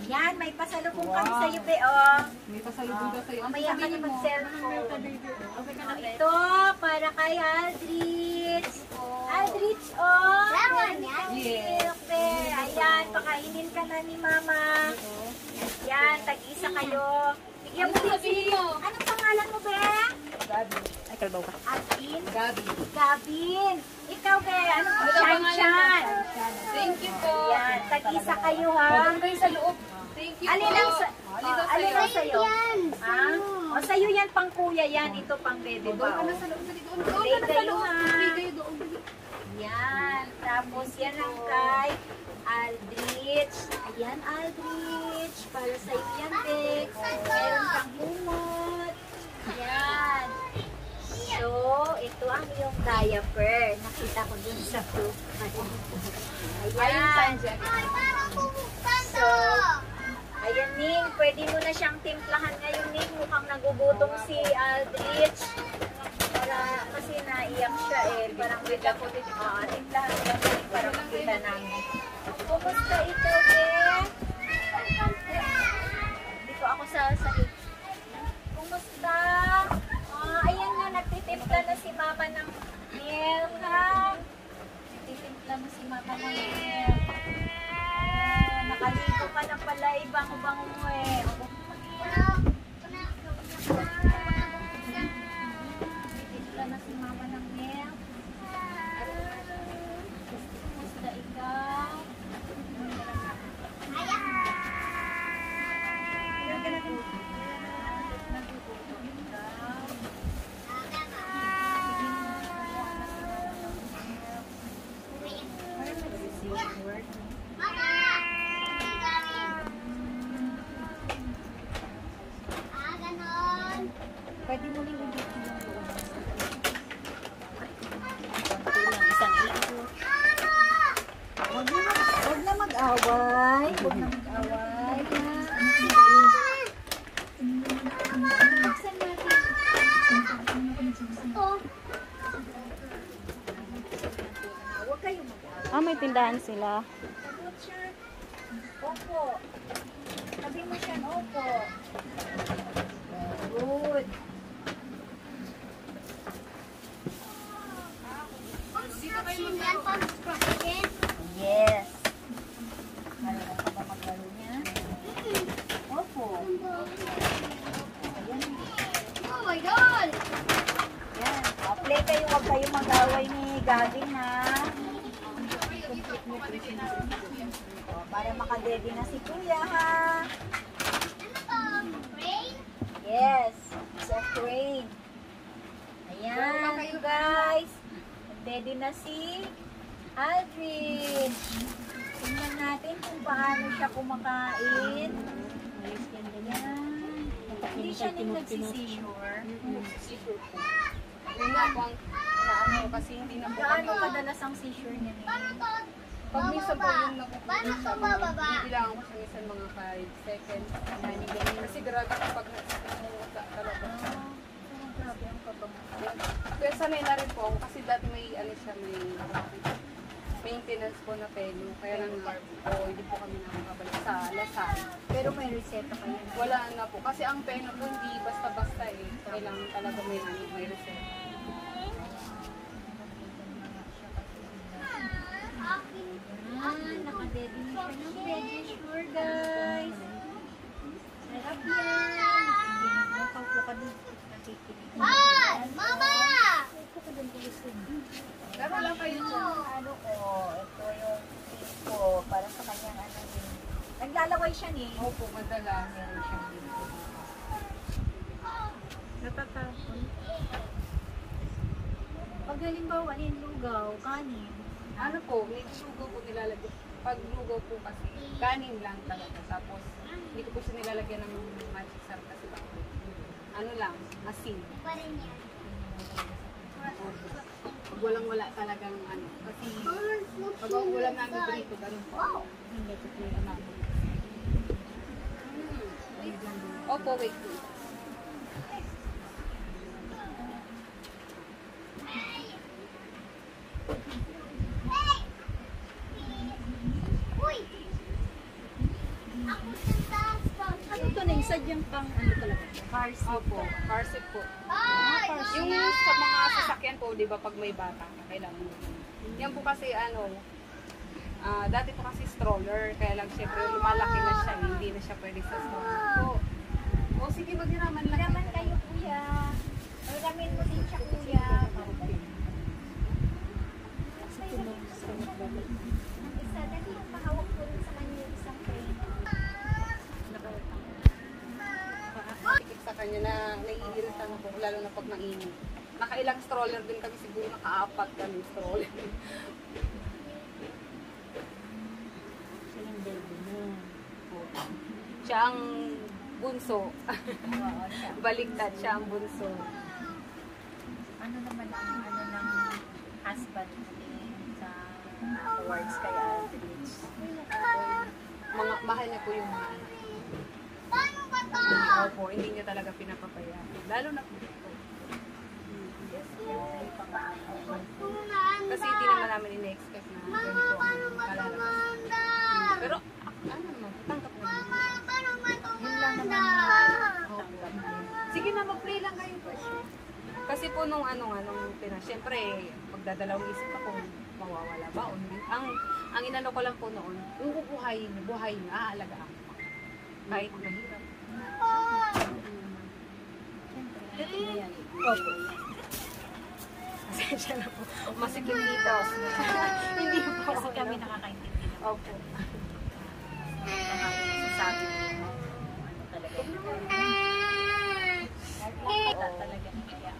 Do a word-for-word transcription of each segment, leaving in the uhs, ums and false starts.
Yan, may pasalubong Wow. kami sa'yo, be, oh. May pasalubong Oh, daw sa'yo. mamaya ka na mag-cellphone. Okay ka na, Fred? Ito, para kay Aldrich. Aldrich, oh. Lawan Yan, yan? milk, be. Ayan, pakainin ka na ni Mama. Yan, tag-isa kayo. Bigyan mo din si... Anong pangalan mo, be? Gabi. Ay, kalbaw ka. Alvin? Gabi. Gabin. Ikaw, be. Anong Ano Chan pangalan Chan? Thank you po. Yan, tag-isa kayo, ha? Huwag kayo sa loob. Thank you Alin po. ang sa... Alin Oh, daw alin sa'yo? ang sa'yo? Yan. Ah? O, sa'yo yan, pang kuya yan. Ito, pang bebe Doon ba? ka na oh. sa loob. Doon Doon ka na sa kayo, loob. ha? Doon kayo doon. Yan. Tapos, yan ang kay Aldrich. Ayan, Aldrich. Para sa'yo yan, Bex. Meron kang humot. Yan. So, ito ang iyong diaper. Nakita ko dun sa group. Ayan. Ay, parang bubuksan So, to. ayan, Ning. Pwede mo na siyang timplahan ngayon, Ning. Mukhang nagugutom si Aldrich. Para, kasi naiyak siya eh. Parang wait lang po. Ah, timplahan mo lang, Ning, para makita namin. Kumusta ikaw, Be? Dito ako sa sahig. Kumusta? Ah, ayan na, nagtitimpla na si Mama ng milk, ha? Nagtitimpla na si Mama ng milk. Ah, nakaligo ka na pala, ibang-bango mo eh. Nagtitimpla na si Mama ng milk. Kumusta ikaw? Mama! Ah, ganon. Pwede mo rin ulit yung loob. Konti lang, isang ikot. Huwag na, mag- huwag na mag-away. Huwag na mag-away. Buksan natin. Ito. Huwag kayong mag-away. Ah, may tindahan sila. Butcher. Opo. Sabi mo siya, opo. Good. Construction yan, construction. Yes. Marunong ka ba maglaro niya? Opo. Ayan. Oh my God! Yan. O, play kayo, huwag kayo mag-away ni Gavin, ha? O, para makadedi na si Kuya, ha? Ano to? Rain? Yes. It's a train. Ayan, guys. Ready na si Aldrich. Tingnan natin kung paano siya kumakain. Ayos yan, ganyan. Hindi siya nang nagsisisure. Nagsisisure po. Yun nga po ang naano kasi hindi na po Gaano kami. kadalas ang seizure niya ni? Paano to? Pag minsan po Bababa. yung nakukuha Paano sa to mga, bababa? bibilangan ko siya minsan mga five seconds. Kasi grabe kapag nagsasamuta talaga. Ah, oh, grabe ang kabango. Pero sanay na rin po ako kasi dati may ano siya, may maintenance po na pelo. Kaya lang na po, hindi po kami nakakabalik sa Lasal. Pero may reseta kayo na. Wala na po. Kasi ang pelo po hindi basta-basta eh. Kailangan talaga may, ano, may reseta. Ah, nakadedi na siya ng pedicure, guys. Sarap yan. Nakaupo ka dun. Nakikinig. Ah! Mama! Upo ka dun, listen. Pero lang kayo dyan. Ano ko, ito yung tip ko para sa kanyang ano din. Naglalaway siya ni. Opo, madalas. Meron siyang dito. Natatapon. Pag halimbawa lugaw, kanin. Ano po, may lugaw po nilalagyan. Pag lugaw po kasi, kanin lang talaga. Tapos, hindi ko po siya nilalagyan ng magic sarap kasi ba? Ano lang, asin. Pa rin yan. Pag walang-wala talagang ano. Kasi, pag ulam namin dito, ganun po. Hindi ko po yung namin. Opo, wait po. Uy! Ako sa Isa dyan pang ano talaga? Car seat. Opo, car seat po. Ay, Yung sa mga sasakyan po, di ba, pag may bata, kailangan mo. Yan po kasi ano, ah dati po kasi stroller, kaya lang syempre lumalaki na siya, hindi na siya pwede sa stroller po. O sige, maghiraman lang. Hiraman kayo, kuya. Hiramin mo din siya, kuya. Ang isa, dali yung pahawak ko rin sa kanya yung isang frame. Tikip sa kanya na naiirita na po, lalo na pag mainit. Nakailang stroller din kami, siguro nakaapat kami stroller. Siya ang bunso. Oo, siya. Baliktad, siya ang bunso. Ano naman ang ano ng husband natin sa awards kay Aldrich? Mga, mahal niya po yung mga anak. paano ba to? Opo, hindi niya talaga pinapapayaan. Lalo na po. Kasi hindi naman namin in-expect na ganito ang kalalabas. Pero, ano naman, tanggap na yun. Paano ba to? Yun lang naman Opo. Sige na, mag-play lang kayo po. Kasi po nung ano nga, nung pina, syempre, magdadalawang isip ako, mawawala ba o hindi. Ang, ang inano ko lang po noon, kung bubuhayin, buhay na, aalagaan ko. Kahit mahirap. Opo. Pasensya na po. Masikip dito. Hindi po. Kasi kami nakakaintindi na. Opo. Sabi mo, ano talaga. Wala talaga na kaya.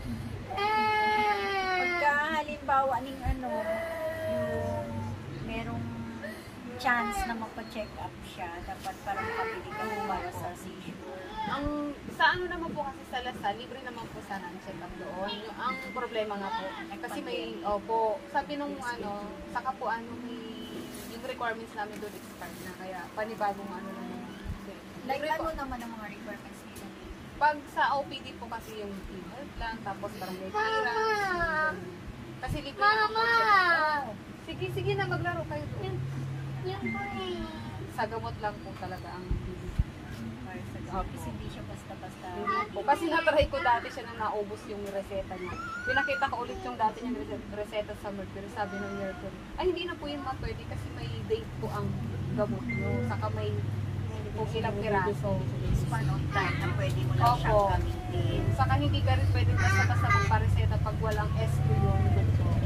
Pagka halimbawa ning ano, yung merong chance na magpa-check up siya, dapat para makabili ka para sa seizure. Ang sa ano naman po kasi sa Lasal, libre naman po sana ang check up doon. Yung, ang problema nga po, kasi may, opo, sabi nung ano, saka po ano, may, yung requirements namin doon expired na, kaya panibagong ano naman. Like Libre ano po. naman ang mga requirements nila? Pag sa O P D po kasi yung e-health lang, tapos barangay clearance. Kasi libre naman po check up. Oh, sige, sige na, maglaro kayo doon. Yung boy. Sa gamot lang po talaga ang para sa gamot. Kasi hindi siya basta-basta. Hindi po. Kasi natry ko dati siya na naubos yung reseta niya. Pinakita ko ulit yung dati niyang reseta, reseta sa Mercury. Sabi ng Mercury, ay hindi na po yun mapwede kasi may date po ang gamot nyo. Saka may kung ilang piraso. Span of time na pwede mo lang siyang Opo. gamitin. Saka hindi ka rin pwede basta-basta magpareseta pag walang S Q yung doktor.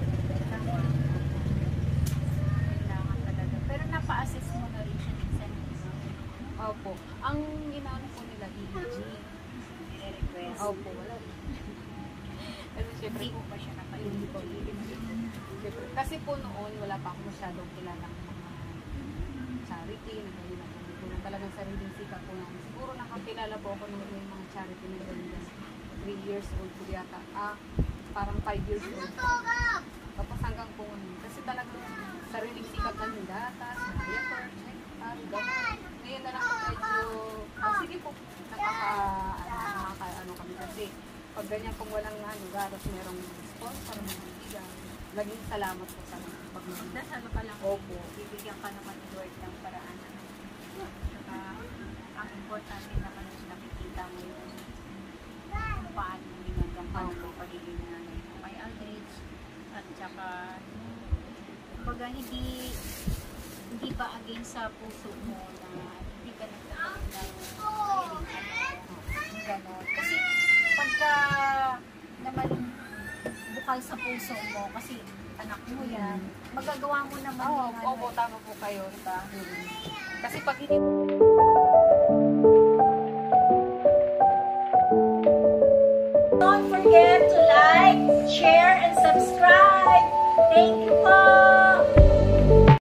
Kailangan talaga. Pero napa-assess mo na rin siya minsan. Opo. Ang inaano po nila, E E G. I-request. Opo, wala rin. Kasi syempre Hindi mo pa siya Hindi po. napalili. Siyempre, kasi po noon, wala pa ako masyadong kilalang mga charity, na gano'n na po na talagang sariling sikap po namin. Siguro nakakilala po ako ng may mga charity na gano'n. three years old po yata. Ah, parang five years old. Tapos hanggang po ano. Kasi talagang sariling sikap lang yung gatas, diaper, check, parang gano'n. Ngayon na lang po medyo, ah, sige po, nakaka, ano, nakaka, ano kami kasi pag ganyan pong walang ano, gatas, merong sponsor, mga bigan. Laging salamat po sa pagmamahal. Dasal ka lang. Opo. Bibigyan ka naman ni Lord ng paraan. Ano. Saka, ang importante naman is nakikita mo yung kung paano mo ginagampanan mo pagiging nanay mo kay Aldrich. At saka, kumbaga hindi hindi ba against sa puso mo na hindi ka nagkakaroon ng caring ano, gano'n. Kasi pagka naman bukal sa puso mo, kasi anak mo yan, magagawa mo naman Oo, yung ano. opo, tama po kayo, diba? Kasi pag hindi Don't forget to like, share, and subscribe.